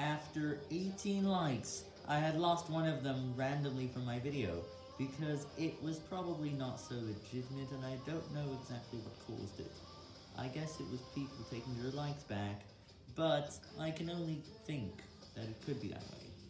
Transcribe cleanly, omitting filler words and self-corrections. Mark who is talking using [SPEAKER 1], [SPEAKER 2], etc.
[SPEAKER 1] After 18 likes, I had lost one of them randomly from my video, because it was probably not so legitimate and I don't know exactly what caused it. I guess it was people taking their likes back, but I can only think that it could be that way.